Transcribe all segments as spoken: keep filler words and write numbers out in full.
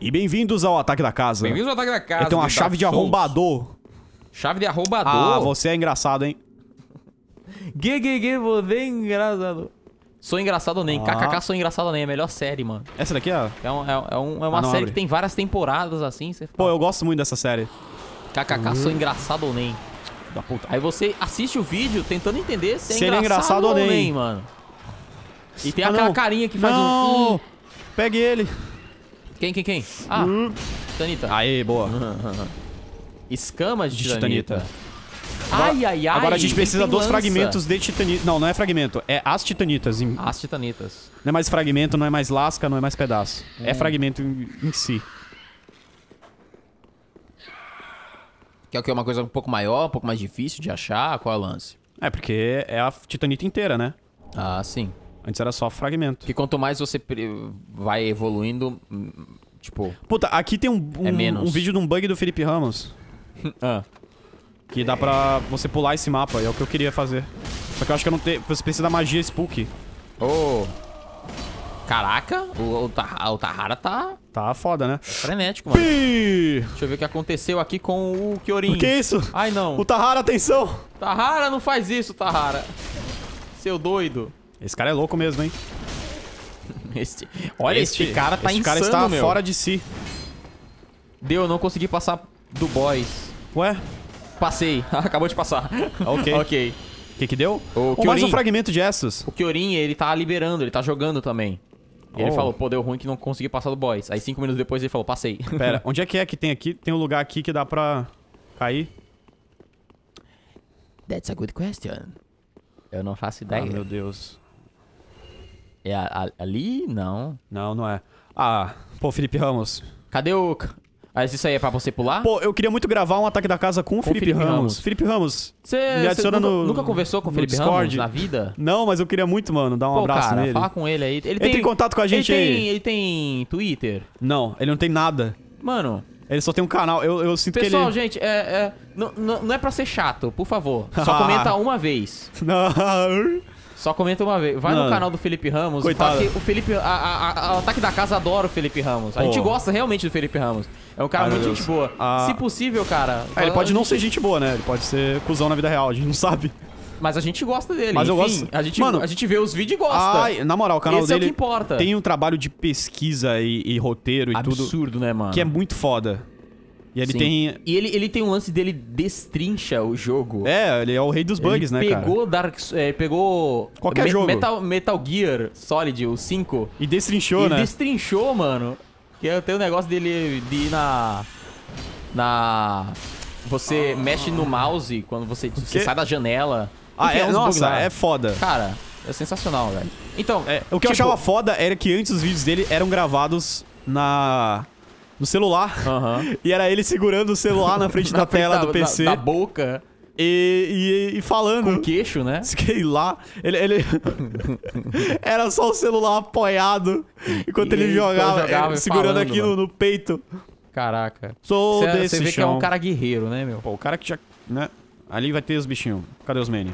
E bem-vindos ao Ataque da Casa. Bem-vindos ao Ataque da Casa. Ele tem uma do chave Dark de Souls. arrombador. Chave de arrombador? Ah, você é engraçado, hein? Gue, gue, gue, você é engraçado. Sou engraçado nem. Ah. Kkk, sou engraçado nem. É a melhor série, mano. Essa daqui, ó. É, um, é, é, um, é uma Ah, não, série abre. que tem várias temporadas assim. Você Pô, eu gosto muito dessa série. Kkk, sou engraçado ou nem. Da puta. Aí você assiste o vídeo tentando entender se é Se ele é engraçado, engraçado ou ou nem. nem, mano. E tem Ah, aquela não. carinha que faz Não! um... Hum. Pegue ele. Quem, quem, quem? Ah, Hum. Titanita. Aê, boa. Escamas de, De Titanita. Titanita. Ai, ai, ai. Agora a gente ele precisa tem dos lança. fragmentos de Titanita. Não, não é fragmento. É as Titanitas. Em- As Titanitas. Não é mais fragmento, não é mais lasca, não é mais pedaço. É Hum. fragmento em, em si. Que é o que? Uma coisa um pouco maior, um pouco mais difícil de achar? Qual é o lance? É, porque é a Titanita inteira, né? Ah, sim. Antes era só fragmento. Porque quanto mais você pre- vai evoluindo, hum, tipo... Puta, aqui tem um, um, É menos. um vídeo de um bug do Felipe Ramos. Ah. Que dá pra você pular esse mapa, e é o que eu queria fazer. Só que eu acho que eu não tenho. Você precisa da magia Spook. Oh. Caraca, o, o, Tahara, o Tahara tá Tá foda, né? frenético, mano. Pi! Deixa eu ver o que aconteceu aqui com o Kyorin. O que é isso? Ai, não. O Tahara, atenção! Tahara, não faz isso, Tahara. Seu doido. Esse cara é louco mesmo, hein? Este... Olha, este, cara tá esse insano, cara está meu. fora de si. Deu, eu não consegui passar do boss. Ué? Passei. Acabou de passar. Ok. Ok. O que que deu? O Ou mais um Kyorin. fragmento de Estus. O Kyorin, ele tá liberando, ele tá jogando também. E ele Oh. falou, pô, deu ruim que não consegui passar do boss. Aí cinco minutos depois ele falou, passei. Pera, onde é que é que tem aqui? Tem um lugar aqui que dá pra cair? That's a good question. Eu não faço Ah, ideia. meu Deus. É a- a- ali? Não. Não, não é. Ah, pô, Felipe Ramos. Cadê o... Mas isso aí é pra você pular? Pô, eu queria muito gravar um Ataque da Casa com o Felipe, Felipe Ramos. Ramos. Felipe Ramos. Você me adiciona nunca, no- nunca conversou com o no Felipe Discord. Ramos na vida? Não, mas eu queria muito, mano, dar um Pô, abraço cara, nele. fala com ele aí. Ele Entre tem, em contato com a gente ele aí. Tem, ele tem Twitter? Não, ele não tem nada. Mano, Ele só tem um canal. Eu, eu sinto pessoal, que ele... gente, é, é, não, não não é pra ser chato, por favor. Só comenta uma vez. Não. Só comenta uma vez. Vai Mano. no canal do Felipe Ramos. Coitado. Fala que o Felipe. A, a, a- o Ataque da Casa adora o Felipe Ramos. A Pô. gente gosta realmente do Felipe Ramos. É um cara Ai, meu muito Deus. gente boa. Ah. Se possível, cara. Ah, ele a pode não gente- ser gente boa, né? Ele pode ser cuzão na vida real, a gente não sabe. Mas a gente gosta dele. Mas eu Enfim, gosto- A gente, Mano. a gente vê os vídeos e gosta. Ai, na moral, o canal Esse é o dele que importa. tem um trabalho de pesquisa e, e roteiro e tudo Absurdo, né, mano? que é muito foda. E ele Sim. tem... E ele, ele tem um lance dele destrincha o jogo. É, ele é o rei dos bugs, ele né, cara? pegou Dark, é, pegou Qualquer jogo. Metal, Metal Gear Solid, o cinco. E destrinchou, E né? destrinchou, mano. Que é- tem o negócio dele de ir na. Na. Você mexe no mouse quando você, você quê? sai da janela. Ah, Enfim, é, uns bugs nossa, lá. é foda. Cara, é sensacional, velho. Então, É, o que eu tipo, achava foda era que antes os vídeos dele eram gravados na... no celular. aham. E era ele segurando o celular na frente da Na frente tela da- do P C Da, da boca, e, e, e falando. com queixo, né? Sei lá, ele, ele... era só o celular apoiado enquanto E ele ele jogava, jogava eh, e segurando falando, aqui no, mano. no peito. Caraca. Sou Você desse vê que é chão. um cara guerreiro, né, meu? Pô, o cara que já, né? Ali vai ter os bichinhos. Cadê os meni?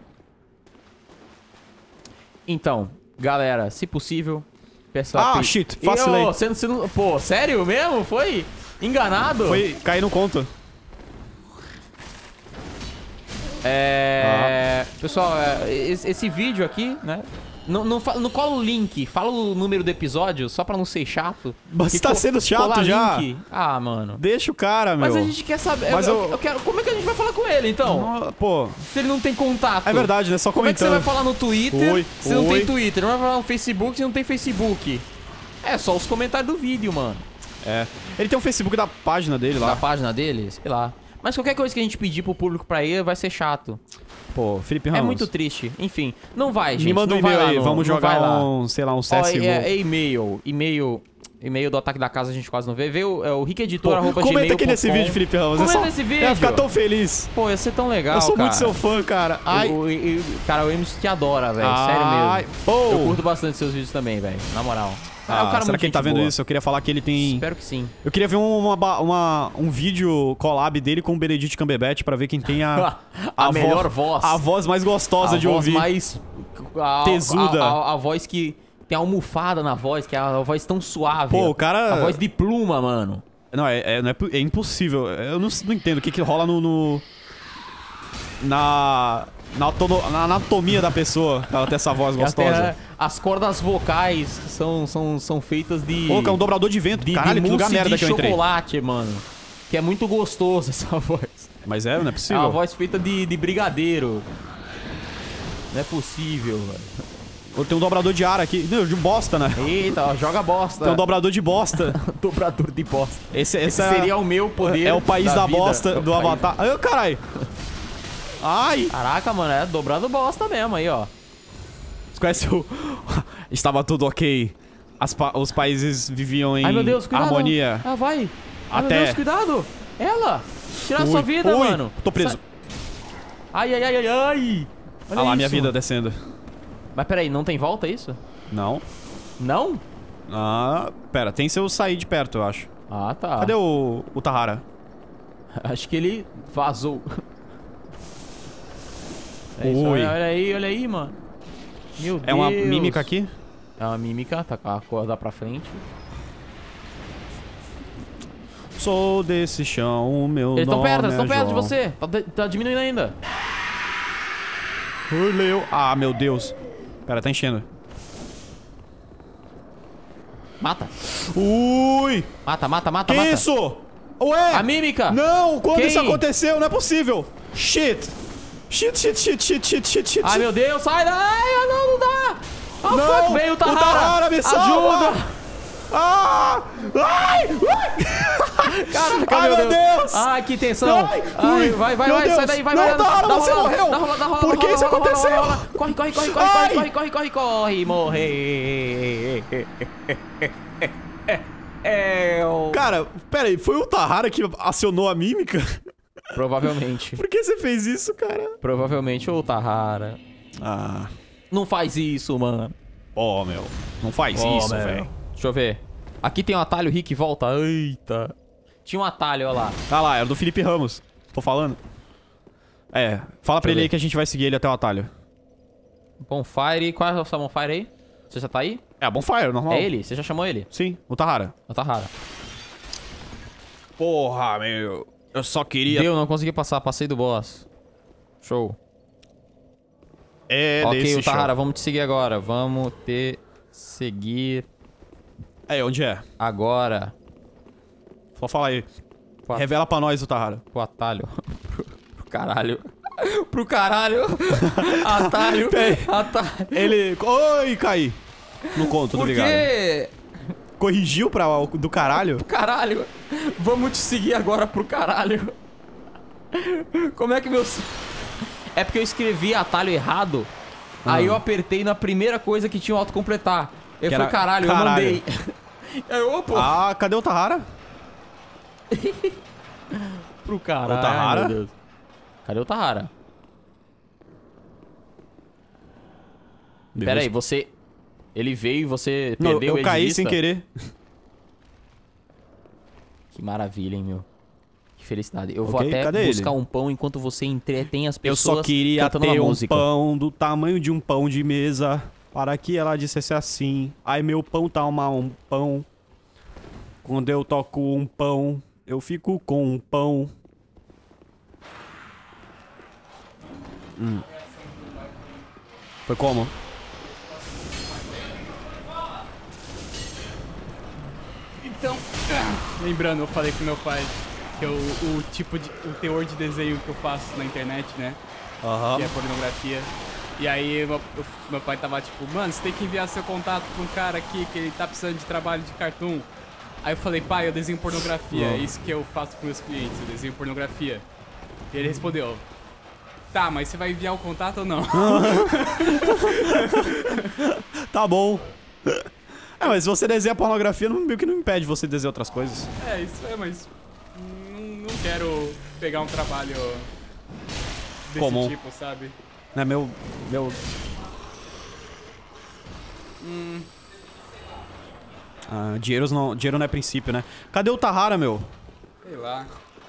Então, galera, se possível, peça Ah, pi- shit, E, vacilei. ô, você não- você não- Pô, sério mesmo? Foi enganado? Foi cair no conto. É... Pessoal, é, esse, esse vídeo aqui, né? Não, não, fa- não cola o link, fala o número do episódio, só pra não ser chato. Mas Que tá co- sendo chato colar já. link- Ah, mano. Deixa o cara, meu. Mas a gente quer saber. Mas eu, eu- eu- eu quero, como é que a gente vai falar com ele, então? Ah, Pô, Se ele não tem contato. é verdade, né? Só Como é que você comentando. vai falar no Twitter Oi, se não oi. tem Twitter? Não vai falar no Facebook se não tem Facebook? É só os comentários do vídeo, mano. É. Ele tem um Facebook da página dele Na lá. página dele, sei lá. Mas qualquer coisa que a gente pedir pro público pra ir vai ser chato. Pô, Felipe Ramos. É muito triste. Enfim, não vai, gente. Me manda um não vai e-mail lá aí, no- vamos não vai jogar lá. um, sei lá, um C Ó, S G O. é, é e-mail. E-mail. E-mail do Ataque da Casa a gente quase não vê. Vê o, é o Pô, rickeditor, arroba comenta gmail aqui nesse ponto com. vídeo, Felipe Ramos. Comenta é só... nesse Eu ia vídeo. ficar tão feliz. Pô, ia ser tão legal, eu sou cara. muito seu fã, cara. Ai. O, o, e- cara, o Emerson te adora, velho. Sério Ai. mesmo. Pô. Eu curto bastante seus vídeos também, velho. Na moral. Ah, é um cara será muito que ele tá gente vendo boa. isso? Eu queria falar que ele tem... Espero que sim. Eu queria ver um, uma, ba- uma- um vídeo collab dele com o Benedict Cumberbatch pra ver quem tem a... A vo- melhor voz. A voz mais gostosa a de voz ouvir. mais a, Tesuda. A, a- a voz que tem almofada na voz, que é a voz tão suave. Pô, ó. o cara... A voz de pluma, mano. Não, é, é, não é, é impossível. Eu não, não entendo o que que rola no... no... Na... Na, autono, na anatomia da pessoa, pra ela ter essa voz gostosa. Até as cordas vocais são, são, são feitas de... Pô, que é um dobrador de vento. De, Caralho, de que lugar mousse merda de que eu entrei. chocolate, mano. Que é muito gostoso essa voz. Mas é, não é É possível. uma voz feita de, de brigadeiro. Não é possível, velho. Tem um dobrador de ar aqui. Não, de bosta, né? Eita, ó, joga bosta. Tem um dobrador de bosta. Dobrador de bosta. Esse, esse Esse é, seria o meu poder. é o país da, vida. bosta É o do país- Avatar. Ai, caralho. Ai. Caraca, mano, é dobrado bosta mesmo aí, ó. Você conhece o... Estava tudo ok. As pa... Os países viviam em Ai, meu Deus, cuidado. harmonia. Ah, vai. Ai, Até- meu Deus, cuidado. Ela. Tirar Ui, sua vida, ui, mano. tô preso. Sa- Ai, ai, ai, ai, ai. Olha Olha lá, isso. minha vida descendo. Mas peraí, não tem volta isso? Não. Não? Ah, pera. Tem se eu sair de perto, eu acho. Ah, tá. Cadê o, o Tahara? Acho que ele vazou. É isso, Ui. olha, olha aí, olha aí, mano. Meu É uma Deus. mímica aqui? É uma mímica, tá com a corda pra frente. Sou desse chão, o meu Eles estão nome perto, eles é estão perto de João. você. Tá, de- tá diminuindo ainda. Oleu. Ah, meu Deus. Pera, tá enchendo. Mata. Ui! Mata, mata, mata, Que mata. isso? Ué! A mímica. Não! Quando Quem? isso aconteceu? Não é possível! Shit! Shit, shit, shit, shit, shit, shit, shit. Ai, meu Deus, sai daí. Ai, não, não dá. Ah, Não, fuck, veio o Tahara. o Tahara me salva. Ajuda. Ah! Ai! Ai! Caraca, Ai, meu meu Deus. Deus. Ai, que tensão. Ai, Ai, ui, vai, vai, meu vai, sai Deus. daí, vai, Não, vai. Tahara, dá você rolada, morreu. Dá rolada, dá rolada, Por que rola, isso rola, rola, aconteceu? rola, rola. Corre, corre, corre, corre, Ai. corre, corre, corre, corre, morre. É o... Cara, pera aí, foi o Tahara que acionou a mímica? Provavelmente. Por que você fez isso, cara? Provavelmente o Tahara. Ah. Não faz isso, mano. Ó, oh, meu. Não faz Ó, isso, meu. velho. Deixa eu ver. Aqui tem um atalho, Rick, volta. Eita. Tinha um atalho, olha lá. Ah lá, era do Felipe Ramos. Tô falando. É, fala pra eu ele ver. aí que a gente vai seguir ele até o atalho. Bonfire. Qual é o seu Bonfire aí? Você já tá aí? É, a Bonfire, normal. É ele? Você já chamou ele? Sim, o Tahara. O Tahara. Porra, meu. Eu só queria... Deu, não consegui passar. Passei do boss. Show. É ok, desse o Tahara, show. vamos te seguir agora. Vamos te seguir É, onde é? agora. Só fala aí. Pro, Revela pra nós o Tahara. pro atalho. pro, pro caralho. Pro caralho. Atalho. Peraí. Atalho. Ele... Oi, caí. Não conto, Por obrigado. quê? Corrigiu pra o do caralho? Caralho. Vamos te seguir agora pro caralho. Como é que meu... É porque eu escrevi atalho errado. Ah. Aí eu apertei na primeira coisa que tinha o autocompletar. Eu Que falei, era caralho, caralho. eu mandei. Eu, pô. Ah, cadê o Tahara? Pro caralho. O Tahara? Meu Deus. Cadê o Tahara? Pera aí, você... Ele veio e você Não, perdeu eu ele caí de vista? sem querer. Que maravilha, hein, meu. Que felicidade. Eu vou Ok, até cadê buscar ele? um pão enquanto você entretém as Eu pessoas só queria cantando ter uma um música. pão do tamanho de um pão de mesa, para que ela dissesse assim: ai, meu pão tá uma, um pão. Quando eu toco um pão, eu fico com um pão. Hum. Foi como? Então, lembrando, eu falei com meu pai que eu, o tipo de, o teor de desenho que eu faço na internet, né, Aham. que é pornografia. E aí meu, eu- meu pai tava tipo, mano, você tem que enviar seu contato pra um cara aqui que ele tá precisando de trabalho de cartoon. Aí eu falei, pai, eu desenho pornografia, é isso que eu faço pros meus clientes, eu desenho pornografia. E ele respondeu, tá, mas você vai enviar o contato ou não? Tá bom. É, mas se você desenha pornografia, não, meio que não impede você de desenhar outras coisas. É, isso é, mas não, não quero pegar um trabalho desse Comum. tipo, sabe? Né, meu... meu... Hum, Ah, dinheiro não, dinheiro não é princípio, né? Cadê o Tahara, meu? sei lá.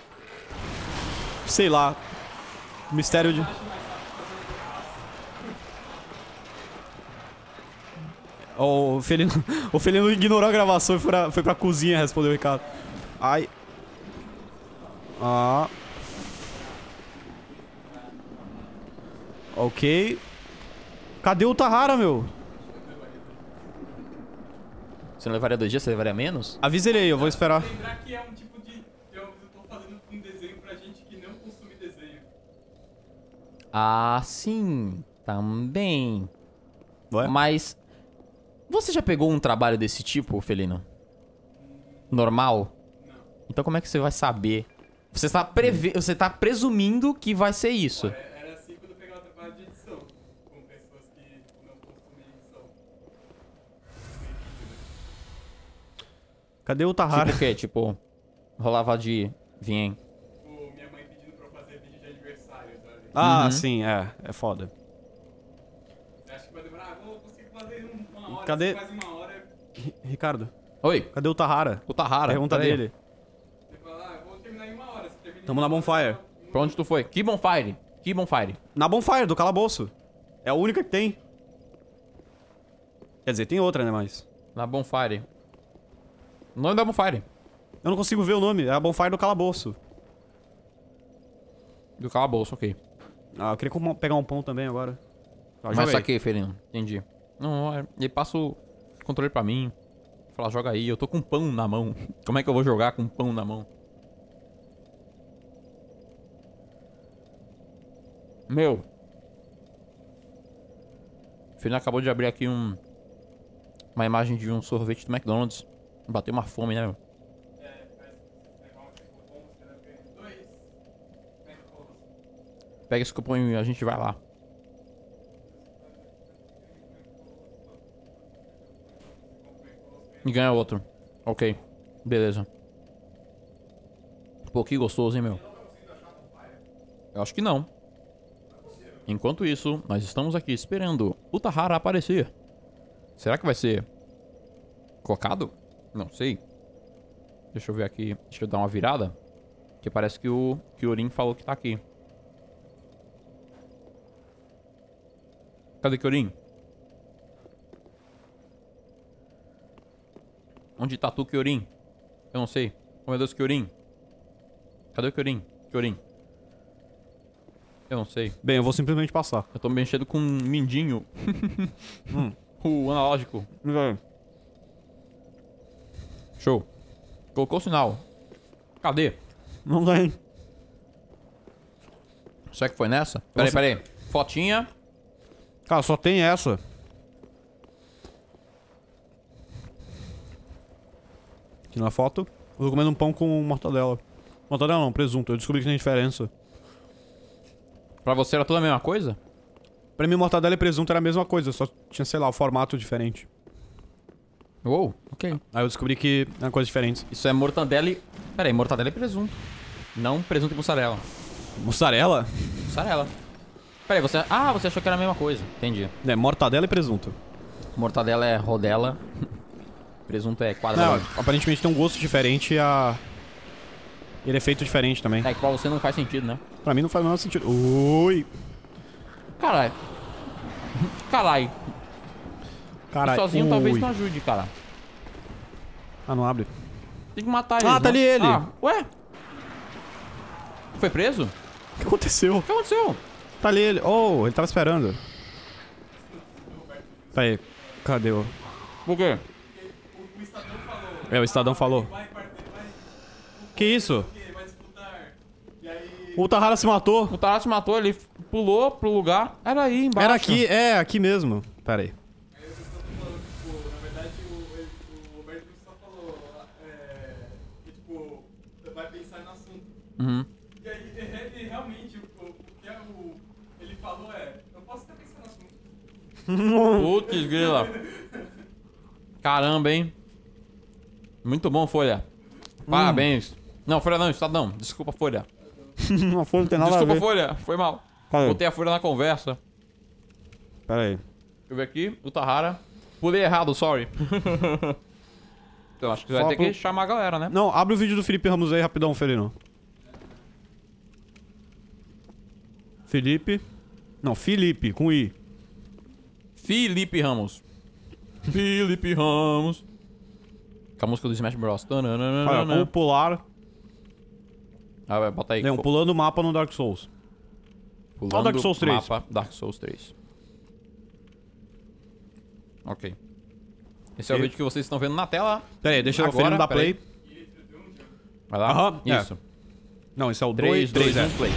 Sei lá. Mistério de... O Felino, o Felino ignorou a gravação e foi pra, foi pra cozinha responder o Ricardo. Ai. Ah. Ok. Cadê o Tahara, meu? Você não levaria dois dias? Você levaria menos? Avisa ele aí, eu vou esperar. Lembrar que é um tipo de... Eu tô fazendo um desenho pra gente que não consome desenho. Ah, sim. Também. Ué? Mas... Você já pegou um trabalho desse tipo, Felino? Normal? Não. Então como é que você vai saber? Você tá, preve... você tá presumindo que vai ser isso. Era, era assim quando eu pegava trabalho de edição. Com pessoas que tipo, não consomem edição. Cadê o Tahara? Tipo o quê? Tipo, rolava de... Vim. Tipo, minha mãe pedindo pra eu fazer vídeo de aniversário, sabe? Ah, Uhum. sim, é. É foda. Você acha que vai demorar? Ah, vou conseguir fazer em uma hora. Cadê? Você faz em uma hora. Ri- Ricardo, Oi, cadê o Tahara? o Tahara. Pergunta peraí. dele. Você fala, ah, eu vou terminar em uma hora. Você termina em Tamo uma na hora, bonfire. eu- Pra onde tu foi? Que bonfire? Que bonfire? Na Bonfire, do calabouço. É a única que tem. Quer dizer, tem outra, né, mas... Na bonfire. O nome da bonfire. Eu não consigo ver o nome. É a Bonfire do calabouço. Do calabouço, ok. Ah, eu queria com- pegar um pão também agora. Ah, Mas joga aí. saquei, Felino. Entendi. Não, é- ele passa o controle pra mim. Fala, joga aí. Eu tô com pão na mão. Como é que eu vou jogar com pão na mão? Meu. O Felino acabou de abrir aqui um... Uma imagem de um sorvete do McDonald's. Bateu uma fome, né, meu? É, mas se pegar um tipo bom, você vai ganhar dois. McDonald's. Pega esse cupom e a gente vai lá. E ganha outro. Ok. Beleza. Pô, que gostoso, hein, meu? Eu acho que não. Enquanto isso, nós estamos aqui esperando o Tahara aparecer. Será que vai ser cocado? Não sei. Deixa eu ver aqui. Deixa eu dar uma virada. Que parece que o Kyorin falou que tá aqui. Cadê Kyorin? Onde tá tu, Kyorin? Eu não sei. Oh, meu Deus, Kyorin. Cadê o Kyorin? Kyorin. Eu não sei. Bem, eu vou simplesmente passar. Eu tô mexendo com um mindinho. Hum. O analógico. Show. Colocou o sinal. Cadê? Não tem. Será que foi nessa? Peraí, Nossa. peraí. Fotinha. Cara, só tem essa. Aqui na foto. Eu tô comendo um pão com mortadela. Mortadela não, presunto. Eu descobri que tem diferença. Pra você era tudo a mesma coisa? Pra mim, mortadela e presunto era a mesma coisa, só tinha, sei lá, o formato diferente. Uou, ok. Aí eu descobri que eram coisas diferentes. Isso é mortadela e... Peraí, mortadela e presunto. Não presunto e mussarela. Mussarela? Mussarela. Peraí, você... Ah, você achou que era a mesma coisa. Entendi. É, mortadela e presunto. Mortadela é rodela. Presunto é Não, quadrado. aparentemente tem um gosto diferente e a... Ele é feito diferente também. É que pra você não faz sentido, né? Pra mim não faz o menor sentido. Oi! Caralho. Caralho. Caralho. Sozinho ui. talvez não ajude, cara. Ah, não abre. Tem que matar Ah, ele. tá ali ele. Ah, ué? Foi preso? O O que aconteceu? que aconteceu? Tá ali ele. Oh, ele tava esperando. Tá aí. Cadê o... Por quê? O Estadão falou. É, o Estadão falou. Vai, parceiro, vai. Que isso? Porque vai disputar. E aí. O Tahara se matou. O Tarato se matou, ele pulou pro lugar. Era aí embaixo. Era aqui, é, aqui mesmo. Pera aí. Aí o Estadão falou, tipo, na verdade o, ele- o Roberto só falou. É, que, tipo, vai pensar no assunto. Uhum. E aí, ele realmente, o, o que é o, ele falou é: eu posso até pensar no assunto. Putz, grila. Caramba, hein? Muito bom, Folha. Parabéns. Não, Folha não, Estadão. Desculpa, Folha. Não foi, não tem nada Desculpa, a ver. Folha. Foi mal. Cadê? Botei a Folha na conversa. Pera aí. Deixa eu ver aqui. O Tahara. Pulei errado, sorry. Então acho que vai Fala ter pro- que chamar a galera, né? Não, abre o vídeo do Felipe Ramos aí rapidão, Felino. Felipe. Não, Felipe, com I. Felipe Ramos. Felipe Ramos. Com a música do Smash Bros. Olha, como pular. Ah, vai, bota aí. Não, pulando o mapa no Dark Souls. Pulando Olha o Dark Souls três. Mapa Dark Souls três. Ok. Esse é o E... vídeo que vocês estão vendo na tela. Pera aí, deixa eu Agora, ver dar pera aí. play. Vai lá. Aham, é. Isso. Não, esse é o três, dois, dois, é. um, play.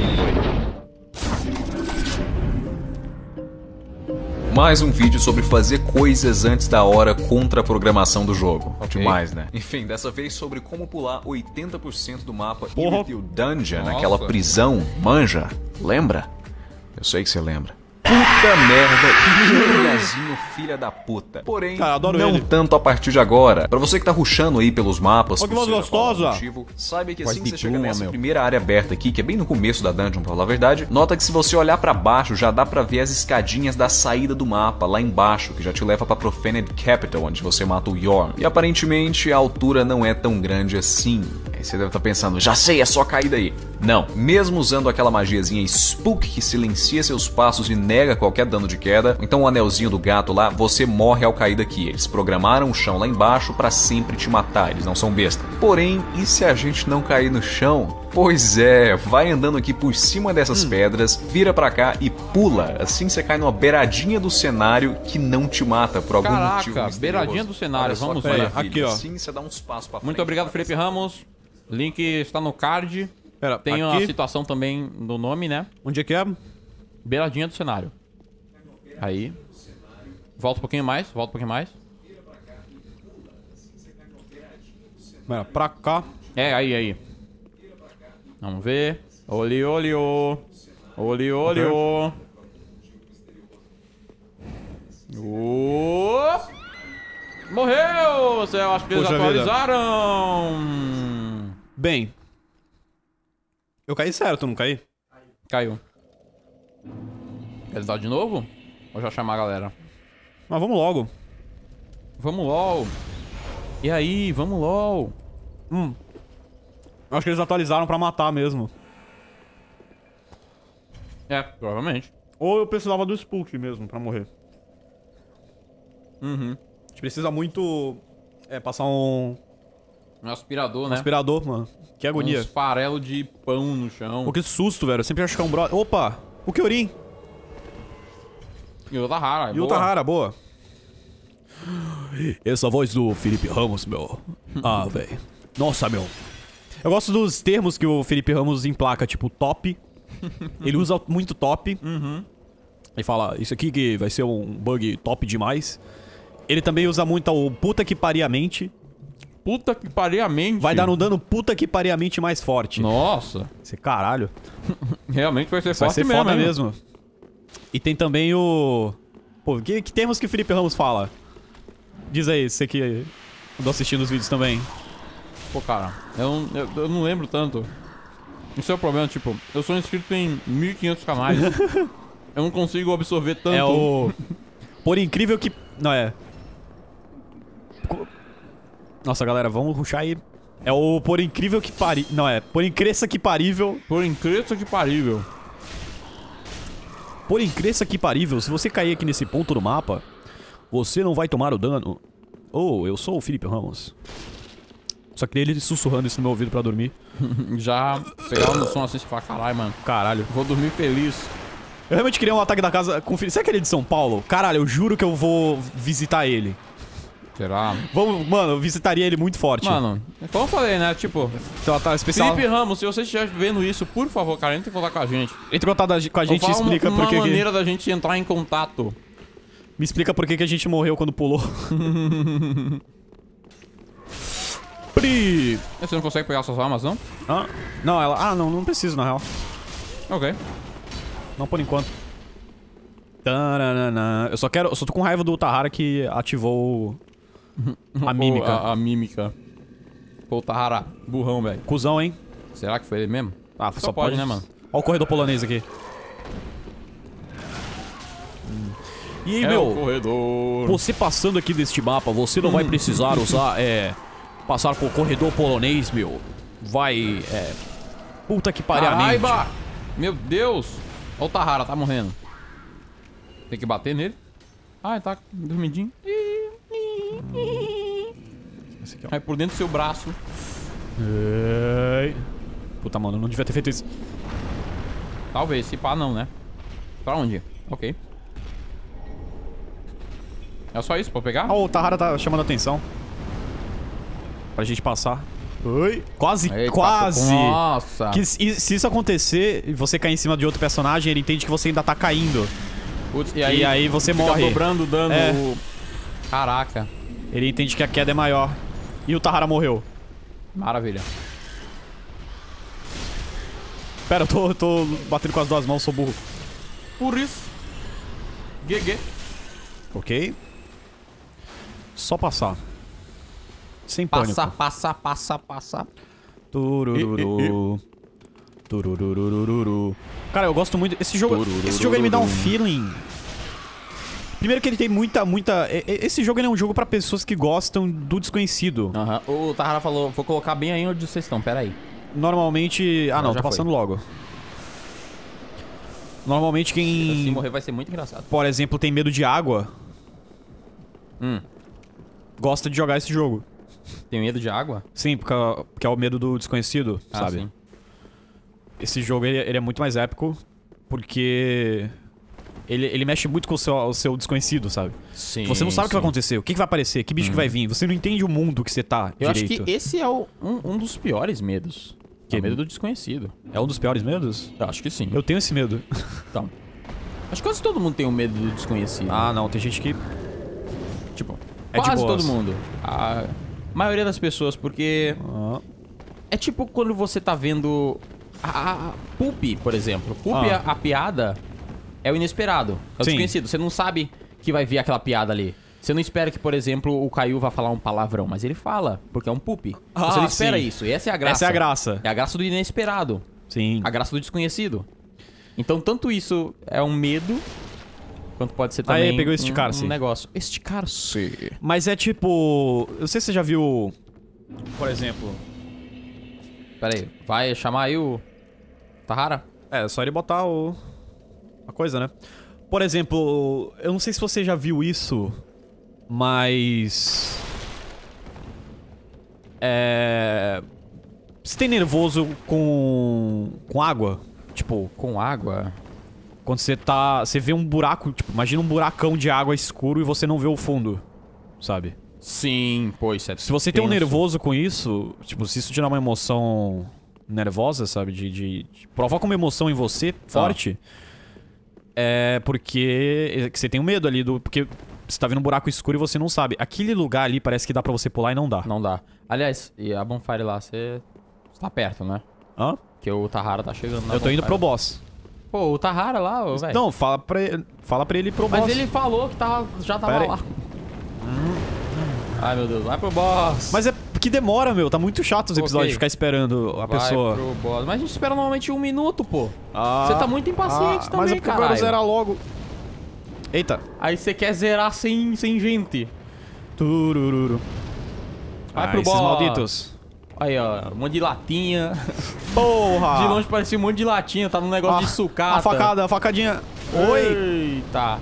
Mais um vídeo sobre fazer coisas antes da hora contra a programação do jogo. Ok. Demais, né? Enfim, dessa vez sobre como pular oitenta por cento do mapa Porra. Evil Dungeon, Nossa. aquela prisão, manja? Lembra? Eu sei que você lembra. Puta merda, que jogazinho filha da puta. Porém, Cara, adoro não ele. tanto a partir de agora. Pra você que tá rushando aí pelos mapas, Olha que por voz seja qual gostosa. motivo, saiba que Voz assim de que você chega pluma, nessa meu. primeira área aberta aqui, que é bem no começo da dungeon, pra falar a verdade, nota que se você olhar pra baixo, já dá pra ver as escadinhas da saída do mapa, lá embaixo, que já te leva pra Profaned Capital, onde você mata o Yorm. E aparentemente a altura não é tão grande assim. Aí você deve estar pensando, já sei, é só cair daí. Não, mesmo usando aquela magiazinha Spook que silencia seus passos e nega qualquer dano de queda, então o anelzinho do gato lá, você morre ao cair daqui. Eles programaram o chão lá embaixo pra sempre te matar, eles não são besta. Porém, e se a gente não cair no chão? Pois é, vai andando aqui por cima dessas Hum. pedras, vira pra cá e pula. Assim você cai numa beiradinha do cenário que não te mata por algum Caraca, motivo misterioso. beiradinha do cenário, Olha só vamos que ver. maravilha. Aqui, ó. Assim você dá uns passos pra Muito frente. obrigado, Felipe Ramos. Link está no card. Pera, Tem aqui. a situação também no nome, né? Onde é que é? Beiradinha do cenário. Aí. Volta um pouquinho mais, volta um pouquinho mais. Pera, pra cá. É, aí, aí. Vamos ver. Oli, oli, ô. Oli, oli, ô. Ô. Morreu! Você, eu acho que eles Poxa vida. atualizaram. Bem. Eu caí certo, não caí? Caiu. Quer dar de novo? Ou já chamar a galera? Mas vamos logo. Vamos LOL. E aí, vamos LOL. Hum. Acho que eles atualizaram pra matar mesmo. É, provavelmente. Ou eu precisava do Spook mesmo pra morrer. Uhum. A gente precisa muito... É, passar um... Um aspirador, né? aspirador, mano. Que agonia. Uns farelo de pão no chão. Pô, que susto, velho. Eu sempre acho que é um brother... Opa! O Kyorin. E o Tahara, é E o boa. Tahara, boa. Essa voz do Felipe Ramos, meu. Ah, velho. Nossa, meu. Eu gosto dos termos que o Felipe Ramos emplaca, tipo top. Ele usa muito top. Uhum. Ele fala, isso aqui que vai ser um bug top demais. Ele também usa muito o puta que pariamente. Puta que pariamente. Vai dar um dano puta que pariamente mais forte. Nossa. Esse caralho. Realmente vai ser Vai forte ser mesmo, foda hein? mesmo. E tem também o... Pô, que, que termos que o Felipe Ramos fala? Diz aí, você que andou assistindo os vídeos também. Pô, cara, eu não, eu, eu não lembro tanto. Isso é o problema, tipo, eu sou inscrito em mil e quinhentos canais. Eu não consigo absorver tanto. É o... Por incrível que... Não, é... Nossa, galera, vamos rushar aí. É o por incrível que pari... Não, é por incresça que parível. Por incrível que parível. Por incresça que parível, se você cair aqui nesse ponto do mapa, você não vai tomar o dano. Oh, eu sou o Felipe Ramos. Só queria ele sussurrando isso no meu ouvido pra dormir. Já pegar no som assim e falar, caralho, mano, Caralho. vou dormir feliz. Eu realmente queria um ataque da casa com o Felipe. Será que ele é de São Paulo? Caralho, eu juro que eu vou visitar ele. Será? Vamos, mano, eu visitaria ele muito forte. Mano, como eu falei, né? Tipo, Então, tá especial. Felipe Ramos, se você estiver vendo isso, por favor, cara, entre em contato com a gente. Entre em contato da- com a gente e Ou fala explica uma, por uma que. que- maneira da gente entrar em contato. Me explica por que que a gente morreu quando pulou. Pri. Você não consegue pegar suas armas, não? Ah, não, ela. Ah, não, não preciso, na real. Ok. Não por enquanto. Taranana. Eu só quero. Eu só tô com raiva do Tahara que ativou a mímica. A, a mímica. Pô, Tahara, burrão, velho. Cusão, hein? Será que foi ele mesmo? Ah, Só pode, né, mano? Olha o corredor polonês aqui. Hum. E aí, É o meu, corredor. você passando aqui deste mapa, você não vai precisar usar, é... Passar por corredor polonês, meu. Vai, é... Puta que pariamente. Raiva! Meu Deus! Olha o Tahara, tá morrendo. Tem que bater nele? Ah, ele tá dormidinho. Ih, Esse aqui, ó. Aí por dentro do seu braço. Ei. Puta, mano, eu não devia ter feito isso. Talvez, se pá não, né? Pra onde? Ok. É só isso pra pegar? Ah, o Tahara tá chamando a atenção. Pra gente passar. Oi. Quase, Eita, quase. Nossa. Que se, se isso acontecer e você cair em cima de outro personagem, ele entende que você ainda tá caindo. Putz, E aí você fica morre. dobrando o dano. É. o- Caraca. Ele entende que a queda é maior. E o Tahara morreu. Maravilha. Pera, eu tô, eu tô batendo com as duas mãos, sou burro. Por isso. G G. Ok. Só passar. Sem pânico. Passa, passa, passa, passa. Turururu. Turururururu. Cara, eu gosto muito. Esse jogo, esse jogo ele me dá um feeling. Primeiro que ele tem muita, muita. e- e- Esse jogo ele é um jogo pra pessoas que gostam do desconhecido. Aham. O Tahara falou, vou colocar bem aí onde vocês estão, pera aí. Normalmente. Ah, não, Não, já tô passando foi. logo. Normalmente Se quem, morrer vai ser muito engraçado. por exemplo, tem medo de água, Hum. gosta de jogar esse jogo. Tem medo de água? Sim, porque, porque é o medo do desconhecido, Ah, sabe? sim. Esse jogo ele, ele é muito mais épico porque ele, ele mexe muito com o seu, o seu desconhecido, sabe? Sim. Você não sabe o que vai sim. acontecer, o que, que vai aparecer, que bicho que vai vir. Você não entende o mundo que você tá Eu direito. acho que esse é o- um, um dos piores medos. Que é o medo do desconhecido. É um dos piores medos? Eu acho que sim. Eu tenho esse medo. Então. Acho que quase todo mundo tem um medo do desconhecido. Ah, não, tem gente que... tipo, é de quase boas. todo mundo. A maioria das pessoas, porque Ah, é tipo quando você tá vendo a, a Pulp, por exemplo. Pulp, Ah. a, a piada é o inesperado, é o Sim. desconhecido. Você não sabe que vai vir aquela piada ali. Você não espera que, por exemplo, o Caio vá falar um palavrão, mas ele fala, porque é um Pulp. Ah, você não espera sim. isso, e essa é a graça. essa é a graça. É a graça do inesperado, Sim. a graça do desconhecido. Então, tanto isso é um medo, quanto pode ser Aí, também pegou um, esticar-se. um negócio. Esticar-se. Mas é tipo... Eu não sei se você já viu... Por exemplo... Pera aí, vai chamar aí o Tahara? É, só ele botar o... a coisa, né? Por exemplo, eu não sei se você já viu isso, mas... É... Você tem nervoso com... com água? Tipo, Com água? quando você tá... Você vê um buraco, tipo, imagina um buracão de água escuro e você não vê o fundo, sabe? Sim, pois é. Se você tem um tenso. nervoso com isso, tipo, se isso te dá uma emoção nervosa, sabe? De, de, de provoca uma emoção em você forte, é porque é que você tem um medo ali do... Porque você tá vendo um buraco escuro e você não sabe. Aquele lugar ali parece que dá pra você pular e não dá. Não dá. Aliás, e a Bonfire lá, você está perto, né? Hã? Porque o Tahara tá chegando na Eu tô indo pro Bonfire. boss. Pô, o Tahara lá, ô, velho. Não, fala pra, ele- fala pra ele ir pro Mas boss. ele falou que tava, já tava Pera aí. lá. Ai, meu Deus. Vai pro boss. Mas é que demora, meu. Tá muito chato os episódios Ok. de ficar esperando a Vai pessoa. pro boss. Mas a gente espera normalmente um minuto, pô. Ah, Você tá muito impaciente ah, também, mas é porque eu caralho. quero zerar logo. Eita. Aí você quer zerar sem, sem gente. Turururu. Vai ah, pro esses boss. malditos. Aí, ó. Um monte de latinha. Porra! De longe parecia um monte de latinha. Tá num negócio Ah, de sucata. A facada, a facadinha. Oi! Eita.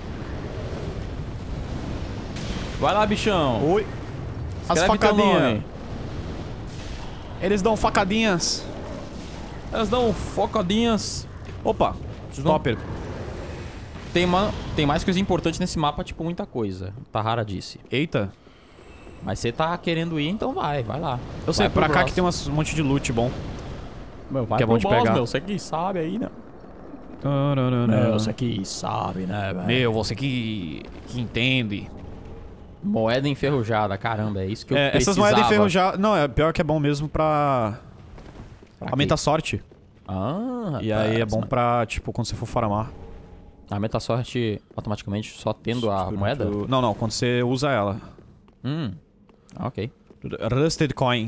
Vai lá, bichão. Oi! As Escreve teu facadinhas. nome. Eles dão facadinhas. Elas dão focadinhas. Opa, Vocês não- Topper. Tem, uma, tem mais coisa importante nesse mapa, tipo, muita coisa. O Tahara disse. Eita. Mas você tá querendo ir, então vai, vai lá. Eu sei, Vai pro pra cá boss. que tem umas- um monte de loot bom. Meu, vai que é pro bom de boss, pegar. meu. Você que sabe aí, né? Meu, você que sabe, né, velho? Meu, você que, que entende. Moeda enferrujada, caramba, é isso que eu É, essas precisava. moedas enferrujadas... Não, é pior que é bom mesmo pra... Pra Aumenta a quê? sorte. Ah, E aí é rapaz, bom mas- pra, tipo, quando você for faramar. Aumenta a sorte automaticamente só tendo a moeda? Não, não, quando você usa ela. Hum, ok. Rusted Coin.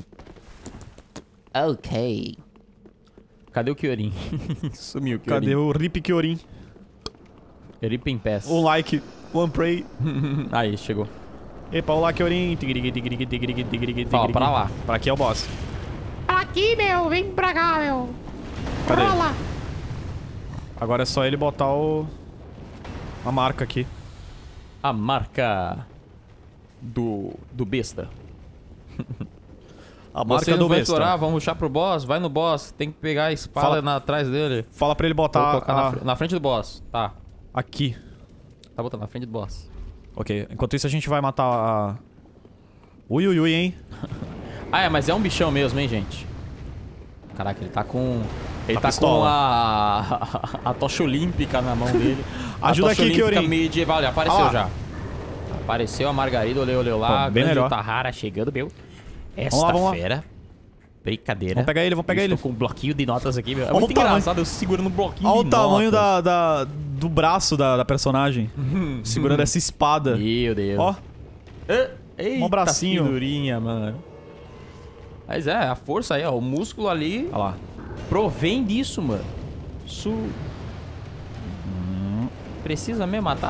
Ok. Cadê o Kyorin? Sumiu o Kyorin. Cadê o Rip Kyorin? Rip em pés. Um like, one pray. Aí, chegou. Epa, olá Kyorin. Tigrig, tigrig, tigrig, tigrig, Fala, tigrig. pra lá. Pra aqui é o boss. Aqui, meu, vem pra cá, meu. Cadê? Pra lá. Agora é só ele botar o... a marca aqui. A marca do, do besta. A marca Vocês do não vão besta. explorar, vamos rushar pro boss, vai no boss, tem que pegar a espada Fala- na, atrás dele. Fala pra ele Vou botar colocar a- na, fre- na frente do boss, tá. aqui. Tá botando na frente do boss. Ok, enquanto isso a gente vai matar a... Ui, ui, ui, hein? Ah, é, mas é um bichão mesmo, hein, gente. Caraca, ele tá com... Ele Tá tá, com pistola. a... a tocha olímpica na mão dele. A Ajuda tocha aqui, olímpica Kyorin. medieval, olha, apareceu Ah lá. já. Apareceu a Margarida, olhei, olhei lá. Pô, bem grande melhor. Utahara chegando, meu. Esta Vamos lá, vamos lá. fera. Brincadeira. Vamos pegar ele, vamos pegar Eu ele. Estou com um bloquinho de notas aqui, meu. É Olha muito o tamanho. engraçado eu segurando um bloquinho Olha o de tamanho notas. da, da- do braço da, da personagem. Segurando essa espada. Meu Deus. Ó, Ah, Eita, Mó bracinho. figurinha, mano. Mas é, a força aí, ó. O músculo ali olha lá. provém disso, mano. Isso... Precisa mesmo matar?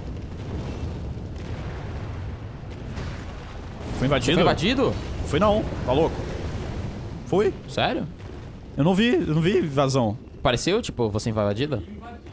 Foi invadido? Foi invadido? Foi não, tá louco? Foi? Sério? Eu não vi, eu não vi invasão. Pareceu, tipo, você invadida?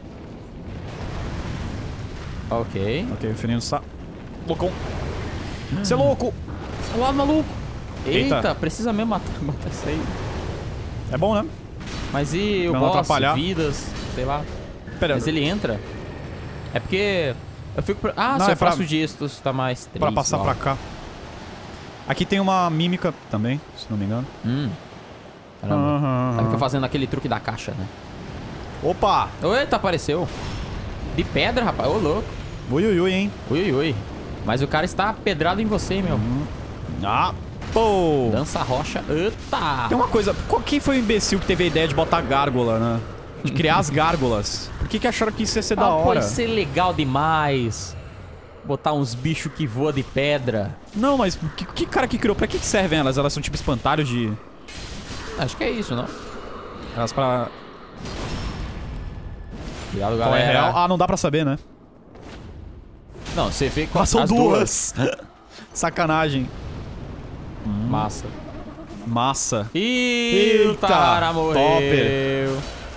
Ok. Ok, o Fernando está... Loucão. Você é louco! Sei lá, maluco. Eita, Eita. precisa mesmo matar, matar isso aí. É bom, né? Mas e o Pra não boss, atrapalhar. vidas, sei lá. Pera, Mas ele entra? É porque... Eu fico... Pra... Ah, Não, seu é pra- braço de estos tá mais três. pra passar ó. pra cá. Aqui tem uma mímica também, se não me engano. Hum. Caramba. Aham. Ela fica fazendo aquele truque da caixa, né? Opa! Eita, apareceu. De pedra, rapaz. Ô, louco. Ui, ui, ui, hein? Ui, ui, ui. Mas o cara está pedrado em você, hein, meu. Ah, pô! Dança rocha. Eita! Tem uma coisa, qual que foi o imbecil que teve a ideia de botar gárgula, né? De criar as gárgulas. Por que que acharam que isso ia ser da Ah, hora? pode ser legal demais. Botar uns bichos que voam de pedra. Não, mas que, que cara que criou? Pra que que servem elas? Elas são tipo espantalhos de... Acho que é isso, não? Elas pra... Cuidado, Qual é galera. real? Ah, não dá pra saber, né? Não, você vê com Ah, são as duas! Sacanagem. Massa. Massa. Ih, o Eita, Tara morreu. topper.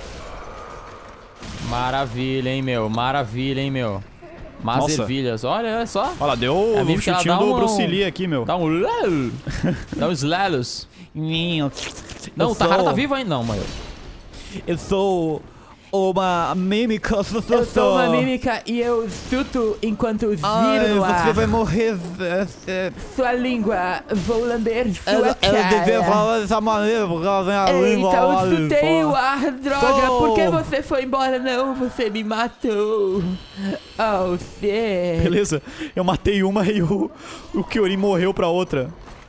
Maravilha, hein, meu. Maravilha, hein, meu. Mas Nossa. ervilhas. Olha, olha só. Olha lá, deu o É mesmo que ela chutinho dá do um- Bruce Lee aqui, meu. Dá um... lel. Dá uns lelos. Não, Eu o Tahara sou- tá vivo ainda. Não, mano. Eu sou uma mímica. Eu sou uma mímica e eu chuto enquanto viro Ai, no ar. você vai morrer. é, é, Sua língua, vou lamber sua Eu, eu cara. devia falar dessa maneira, porque ela vem a língua Eita, lá eu de chutei o fora. ar, droga. Tô. Por que você foi embora? Não, você me matou. Oh, shit. Beleza, eu matei uma e o, o Kyorin morreu pra outra.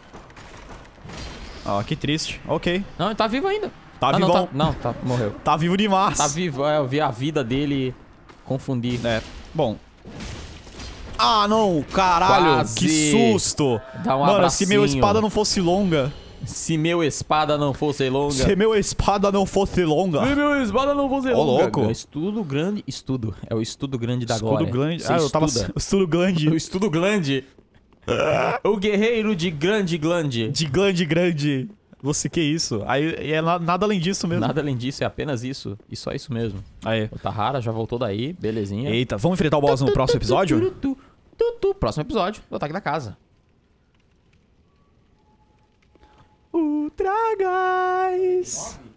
Ah, que triste. Ok. Não, ele tá vivo ainda. Tá ah, não, vivão. tá, não, tá, morreu. Tá vivo demais. Tá vivo, é, eu vi a vida dele confundir. É, bom. Ah, não, caralho, Quase. que susto. Dá um Mano, se meu abracinho. espada não fosse longa, Se meu espada não fosse longa. se meu espada não fosse longa. Se meu espada não fosse Ô, longa. louco. É estudo grande. Estudo. É o estudo grande da Escudo glória. grande. Você Ah, eu tava... estuda. Estudo grande. O estudo grande. O guerreiro de grande glande. De grande, grande. Você, que isso? Aí é na- nada além disso mesmo. Nada além disso, é apenas isso. E só isso mesmo. Aí. O Tahara já voltou daí, belezinha. Eita, vamos enfrentar o boss no próximo episódio? Tu, tu, tu. Próximo episódio do Ataque da Casa. Ultra Guys.